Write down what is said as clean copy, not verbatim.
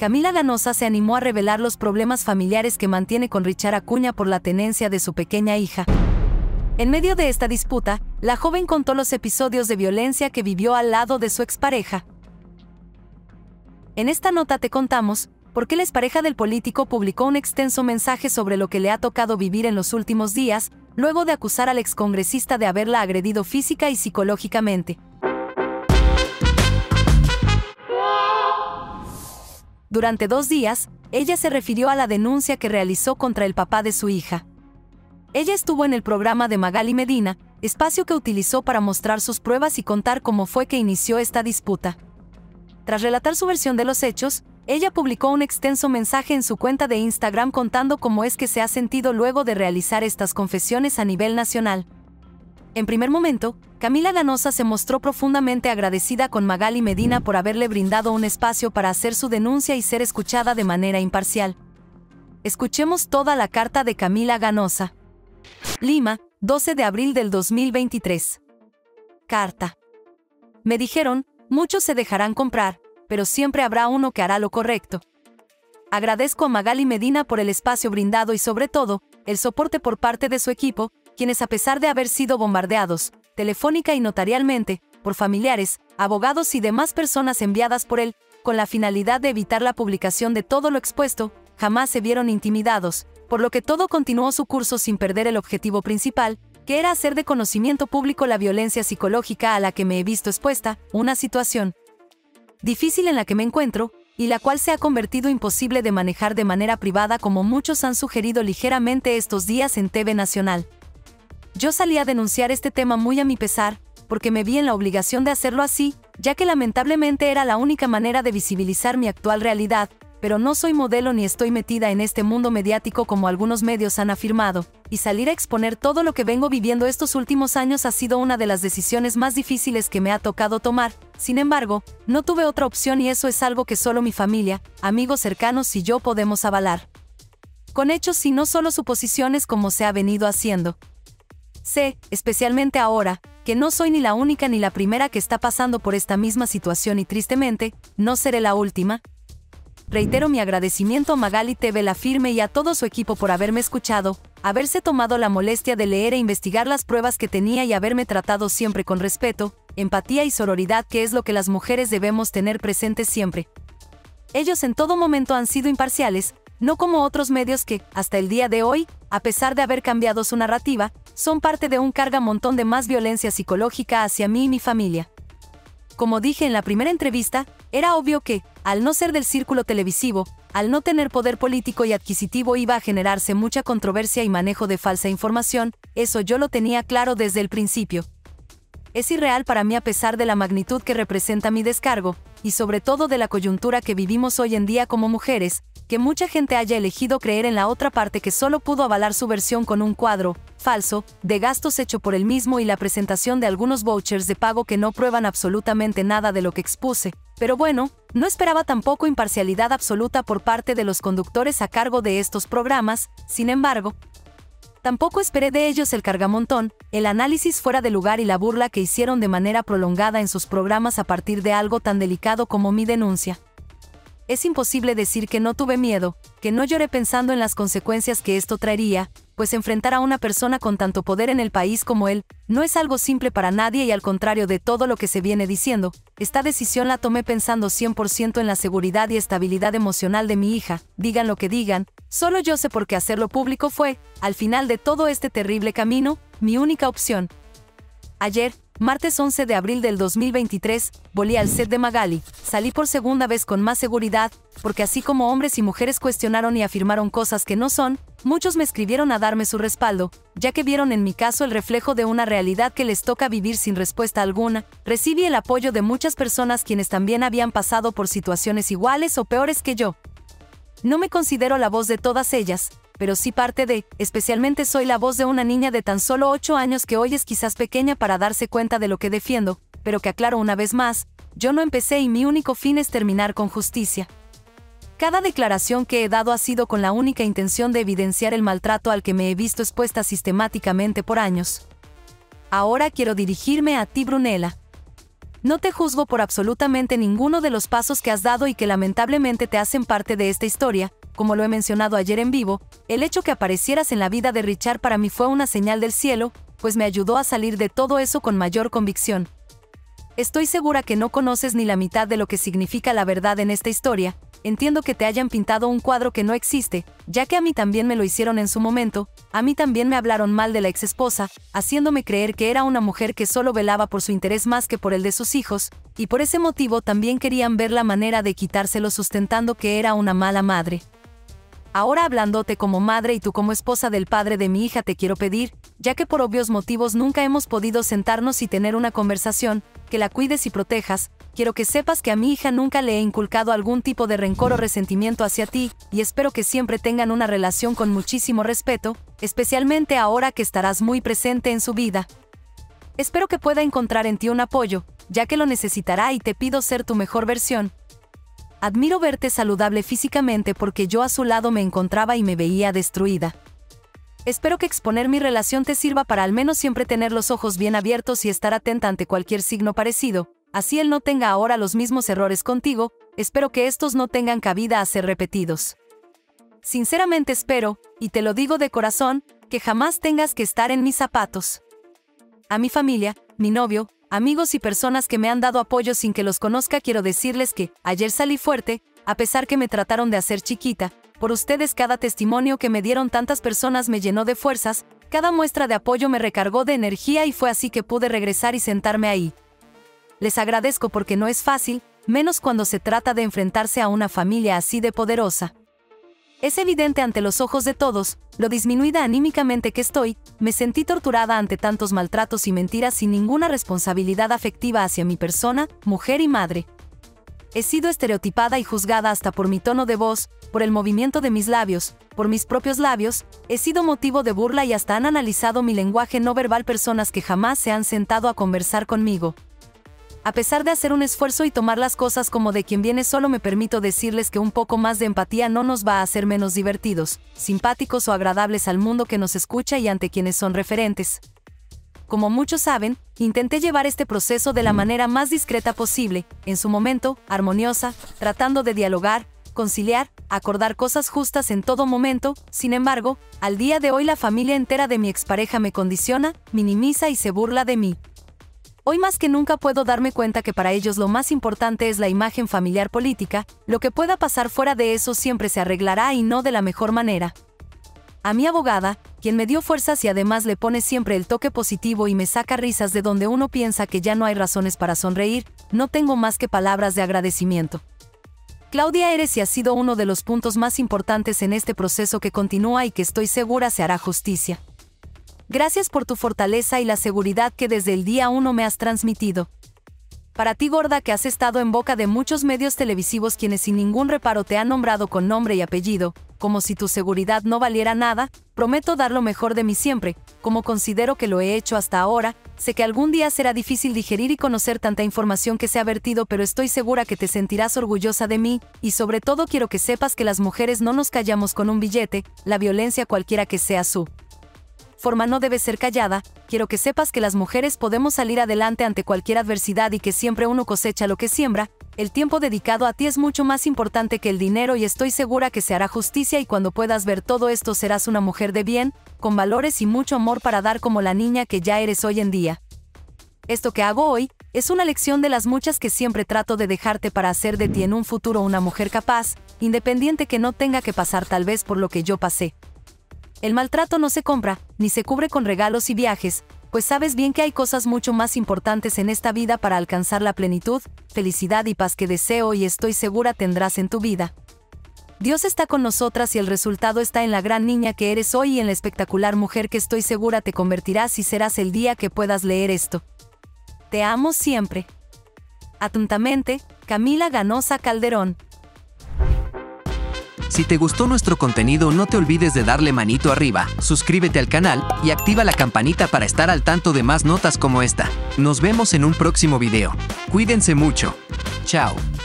Camila Ganosa se animó a revelar los problemas familiares que mantiene con Richard Acuña por la tenencia de su pequeña hija. En medio de esta disputa, la joven contó los episodios de violencia que vivió al lado de su expareja. En esta nota te contamos por qué la expareja del político publicó un extenso mensaje sobre lo que le ha tocado vivir en los últimos días, luego de acusar al excongresista de haberla agredido física y psicológicamente. Durante 2 días, ella se refirió a la denuncia que realizó contra el papá de su hija. Ella estuvo en el programa de Magali Medina, espacio que utilizó para mostrar sus pruebas y contar cómo fue que inició esta disputa. Tras relatar su versión de los hechos, ella publicó un extenso mensaje en su cuenta de Instagram contando cómo es que se ha sentido luego de realizar estas confesiones a nivel nacional. En primer momento, Camila Ganosa se mostró profundamente agradecida con Magali Medina por haberle brindado un espacio para hacer su denuncia y ser escuchada de manera imparcial. Escuchemos toda la carta de Camila Ganosa. Lima, 12 de abril del 2023. Carta. Me dijeron, muchos se dejarán comprar, pero siempre habrá uno que hará lo correcto. Agradezco a Magali Medina por el espacio brindado y sobre todo, el soporte por parte de su equipo, quienes a pesar de haber sido bombardeados, telefónica y notarialmente, por familiares, abogados y demás personas enviadas por él, con la finalidad de evitar la publicación de todo lo expuesto, jamás se vieron intimidados, por lo que todo continuó su curso sin perder el objetivo principal, que era hacer de conocimiento público la violencia psicológica a la que me he visto expuesta, una situación difícil en la que me encuentro, y la cual se ha convertido imposible de manejar de manera privada como muchos han sugerido ligeramente estos días en TV Nacional. Yo salí a denunciar este tema muy a mi pesar, porque me vi en la obligación de hacerlo así, ya que lamentablemente era la única manera de visibilizar mi actual realidad, pero no soy modelo ni estoy metida en este mundo mediático como algunos medios han afirmado, y salir a exponer todo lo que vengo viviendo estos últimos años ha sido una de las decisiones más difíciles que me ha tocado tomar. Sin embargo, no tuve otra opción y eso es algo que solo mi familia, amigos cercanos y yo podemos avalar. Con hechos y no solo suposiciones como se ha venido haciendo. Sé, especialmente ahora, que no soy ni la única ni la primera que está pasando por esta misma situación y tristemente, no seré la última. Reitero mi agradecimiento a Magali TV La Firme y a todo su equipo por haberme escuchado, haberse tomado la molestia de leer e investigar las pruebas que tenía y haberme tratado siempre con respeto, empatía y sororidad, que es lo que las mujeres debemos tener presentes siempre. Ellos en todo momento han sido imparciales, no como otros medios que, hasta el día de hoy, a pesar de haber cambiado su narrativa, son parte de un cargamontón de más violencia psicológica hacia mí y mi familia. Como dije en la primera entrevista, era obvio que, al no ser del círculo televisivo, al no tener poder político y adquisitivo iba a generarse mucha controversia y manejo de falsa información, eso yo lo tenía claro desde el principio. Es irreal para mí a pesar de la magnitud que representa mi descargo, y sobre todo de la coyuntura que vivimos hoy en día como mujeres, que mucha gente haya elegido creer en la otra parte que solo pudo avalar su versión con un cuadro falso de gastos hecho por él mismo y la presentación de algunos vouchers de pago que no prueban absolutamente nada de lo que expuse. Pero bueno, no esperaba tampoco imparcialidad absoluta por parte de los conductores a cargo de estos programas. Sin embargo, tampoco esperé de ellos el cargamontón, el análisis fuera de lugar y la burla que hicieron de manera prolongada en sus programas a partir de algo tan delicado como mi denuncia. Es imposible decir que no tuve miedo, que no lloré pensando en las consecuencias que esto traería, pues enfrentar a una persona con tanto poder en el país como él, no es algo simple para nadie y al contrario de todo lo que se viene diciendo, esta decisión la tomé pensando 100% en la seguridad y estabilidad emocional de mi hija, digan lo que digan, solo yo sé por qué hacerlo público fue, al final de todo este terrible camino, mi única opción. Ayer, martes 11 de abril del 2023, volví al set de Magali, salí por segunda vez con más seguridad, porque así como hombres y mujeres cuestionaron y afirmaron cosas que no son, muchos me escribieron a darme su respaldo, ya que vieron en mi caso el reflejo de una realidad que les toca vivir sin respuesta alguna. Recibí el apoyo de muchas personas quienes también habían pasado por situaciones iguales o peores que yo. No me considero la voz de todas ellas, pero sí parte de, especialmente soy la voz de una niña de tan solo 8 años que hoy es quizás pequeña para darse cuenta de lo que defiendo, pero que aclaro una vez más, yo no empecé y mi único fin es terminar con justicia. Cada declaración que he dado ha sido con la única intención de evidenciar el maltrato al que me he visto expuesta sistemáticamente por años. Ahora quiero dirigirme a ti, Brunella. No te juzgo por absolutamente ninguno de los pasos que has dado y que lamentablemente te hacen parte de esta historia. Como lo he mencionado ayer en vivo, el hecho que aparecieras en la vida de Richard para mí fue una señal del cielo, pues me ayudó a salir de todo eso con mayor convicción. Estoy segura que no conoces ni la mitad de lo que significa la verdad en esta historia. Entiendo que te hayan pintado un cuadro que no existe, ya que a mí también me lo hicieron en su momento. A mí también me hablaron mal de la exesposa, haciéndome creer que era una mujer que solo velaba por su interés más que por el de sus hijos, y por ese motivo también querían ver la manera de quitárselo sustentando que era una mala madre. Ahora, hablándote como madre y tú como esposa del padre de mi hija, te quiero pedir, ya que por obvios motivos nunca hemos podido sentarnos y tener una conversación, que la cuides y protejas. Quiero que sepas que a mi hija nunca le he inculcado algún tipo de rencor o resentimiento hacia ti, y espero que siempre tengan una relación con muchísimo respeto, especialmente ahora que estarás muy presente en su vida. Espero que pueda encontrar en ti un apoyo, ya que lo necesitará, y te pido ser tu mejor versión. Admiro verte saludable físicamente porque yo a su lado me encontraba y me veía destruida. Espero que exponer mi relación te sirva para al menos siempre tener los ojos bien abiertos y estar atenta ante cualquier signo parecido, así él no tenga ahora los mismos errores contigo. Espero que estos no tengan cabida a ser repetidos. Sinceramente espero, y te lo digo de corazón, que jamás tengas que estar en mis zapatos. A mi familia, mi novio, amigos y personas que me han dado apoyo sin que los conozca, quiero decirles que ayer salí fuerte, a pesar que me trataron de hacer chiquita. Por ustedes, cada testimonio que me dieron tantas personas me llenó de fuerzas, cada muestra de apoyo me recargó de energía y fue así que pude regresar y sentarme ahí. Les agradezco porque no es fácil, menos cuando se trata de enfrentarse a una familia así de poderosa. Es evidente ante los ojos de todos, lo disminuida anímicamente que estoy. Me sentí torturada ante tantos maltratos y mentiras sin ninguna responsabilidad afectiva hacia mi persona, mujer y madre. He sido estereotipada y juzgada hasta por mi tono de voz, por el movimiento de mis labios, por mis propios labios. He sido motivo de burla y hasta han analizado mi lenguaje no verbal personas que jamás se han sentado a conversar conmigo. A pesar de hacer un esfuerzo y tomar las cosas como de quien viene, solo me permito decirles que un poco más de empatía no nos va a hacer menos divertidos, simpáticos o agradables al mundo que nos escucha y ante quienes son referentes. Como muchos saben, intenté llevar este proceso de la manera más discreta posible, en su momento, armoniosa, tratando de dialogar, conciliar, acordar cosas justas en todo momento. Sin embargo, al día de hoy la familia entera de mi expareja me condiciona, minimiza y se burla de mí. Hoy más que nunca puedo darme cuenta que para ellos lo más importante es la imagen familiar política. Lo que pueda pasar fuera de eso siempre se arreglará y no de la mejor manera. A mi abogada, quien me dio fuerzas y además le pone siempre el toque positivo y me saca risas de donde uno piensa que ya no hay razones para sonreír, no tengo más que palabras de agradecimiento. Claudia, eres y has sido uno de los puntos más importantes en este proceso que continúa y que estoy segura se hará justicia. Gracias por tu fortaleza y la seguridad que desde el día 1 me has transmitido. Para ti, gorda, que has estado en boca de muchos medios televisivos quienes sin ningún reparo te han nombrado con nombre y apellido, como si tu seguridad no valiera nada, prometo dar lo mejor de mí siempre, como considero que lo he hecho hasta ahora. Sé que algún día será difícil digerir y conocer tanta información que se ha vertido, pero estoy segura que te sentirás orgullosa de mí, y sobre todo quiero que sepas que las mujeres no nos callamos con un billete. La violencia, cualquiera que sea su forma, no debe ser callada. Quiero que sepas que las mujeres podemos salir adelante ante cualquier adversidad y que siempre uno cosecha lo que siembra. El tiempo dedicado a ti es mucho más importante que el dinero y estoy segura que se hará justicia, y cuando puedas ver todo esto serás una mujer de bien, con valores y mucho amor para dar como la niña que ya eres hoy en día. Esto que hago hoy es una lección de las muchas que siempre trato de dejarte para hacer de ti en un futuro una mujer capaz, independiente, que no tenga que pasar tal vez por lo que yo pasé. El maltrato no se compra, ni se cubre con regalos y viajes, pues sabes bien que hay cosas mucho más importantes en esta vida para alcanzar la plenitud, felicidad y paz que deseo y estoy segura tendrás en tu vida. Dios está con nosotras y el resultado está en la gran niña que eres hoy y en la espectacular mujer que estoy segura te convertirás y serás el día que puedas leer esto. Te amo siempre. Atentamente, Camila Ganosa Calderón. Si te gustó nuestro contenido, no te olvides de darle manito arriba, suscríbete al canal y activa la campanita para estar al tanto de más notas como esta. Nos vemos en un próximo video. Cuídense mucho. Chao.